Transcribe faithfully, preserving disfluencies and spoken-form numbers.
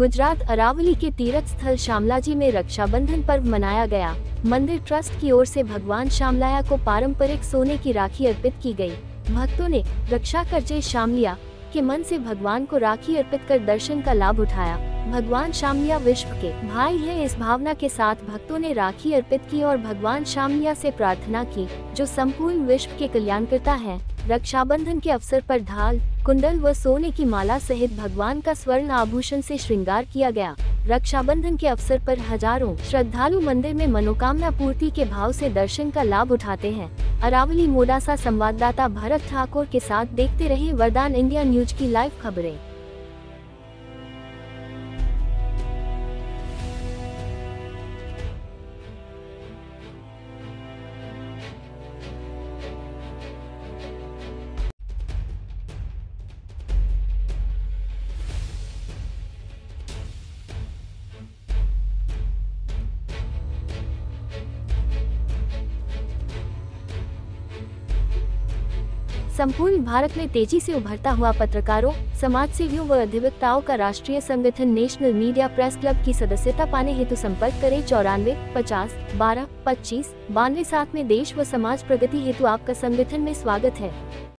गुजरात अरावली के तीर्थ स्थल शामलाजी में रक्षाबंधन पर्व मनाया गया। मंदिर ट्रस्ट की ओर से भगवान शामलाया को पारंपरिक सोने की राखी अर्पित की गई। भक्तों ने रक्षा करजे शामलिया के मन से भगवान को राखी अर्पित कर दर्शन का लाभ उठाया। भगवान शामलिया विश्व के भाई है, इस भावना के साथ भक्तों ने राखी अर्पित की और भगवान शामलिया से प्रार्थना की, जो संपूर्ण विश्व के कल्याणकर्ता हैं। रक्षाबंधन के अवसर पर ढाल, कुंडल व सोने की माला सहित भगवान का स्वर्ण आभूषण से श्रृंगार किया गया। रक्षाबंधन के अवसर पर हजारों श्रद्धालु मंदिर में मनोकामना पूर्ति के भाव से दर्शन का लाभ उठाते हैं। अरावली मोडासा संवाददाता भरत ठाकुर के साथ देखते रहे वरदान इंडिया न्यूज की लाइव खबरें। संपूर्ण भारत में तेजी से उभरता हुआ पत्रकारों, समाजसेवियों व अधिवक्ताओं का राष्ट्रीय संगठन नेशनल मीडिया प्रेस क्लब की सदस्यता पाने हेतु संपर्क करें चौरानवे पचास बारह पच्चीस बानवे सात में। देश व समाज प्रगति हेतु आपका संगठन में स्वागत है।